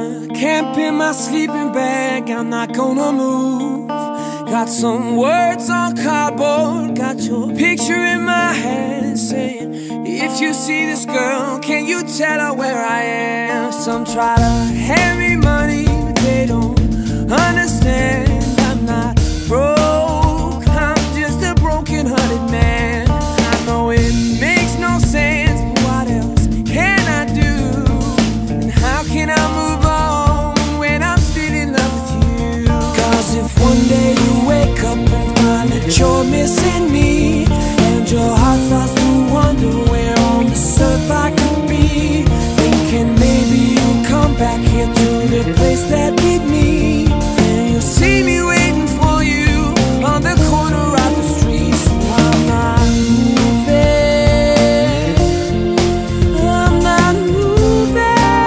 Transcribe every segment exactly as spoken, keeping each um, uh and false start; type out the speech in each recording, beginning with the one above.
gonna camp in my sleeping bag, I'm not gonna move. Got some words on cardboard, got your picture in my hand, saying, if you see this girl, can you tell her where I am? Some try to hand me money, but they don't understand. I'm not broke, I'm just a broken-hearted man. I know it makes no sense, but what else can I do? And how can I move on when I'm still in love with you? Cause if one day you wake up and find that you're missing me, and your heart starts to wonder where on this earth I could be, thinking maybe you'll come back here to the place that beat me, and you'll see me waiting for you on the corner of the street. So I'm not moving, I'm not moving.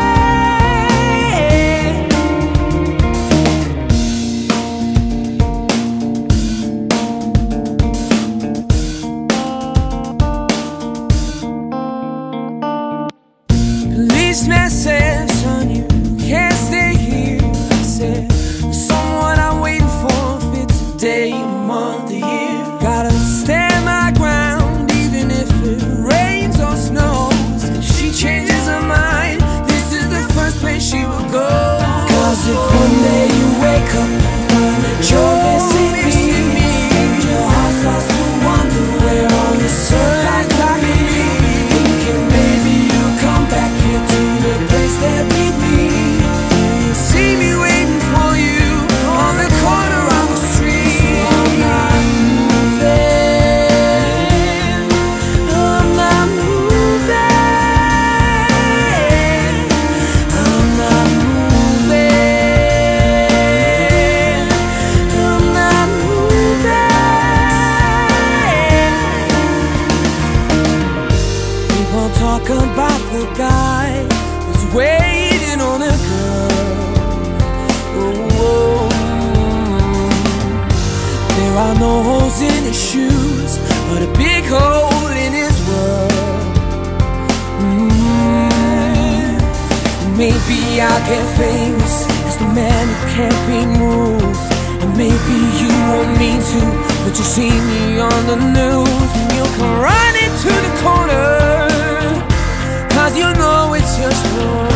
Policeman said, son, you can't stay here. I said, there's someone I'm waiting for, if it's a day, a month, a year. Gotta stand my ground, even if it rains or snows. If she changes her mind, this is the first place she will go. Cause if one day you wake up and find that you're missing me, and your heart starts to wonder where on this earth I could be, thinking maybe you'll come back here to the place that beat me, and you'll see me waiting for you on the corner of the street. So I'm not moving, I'm not moving, I'm not moving, I'm not moving. People talk about the guy who's waiting on a girl. Oh, there are no holes in his shoes, but a big hole in his world. mm. Maybe I'll get famous as the man who can't be moved, and maybe you won't mean to, but you see me on the news, and you'll come running to the corner, cause you know it's just wrong.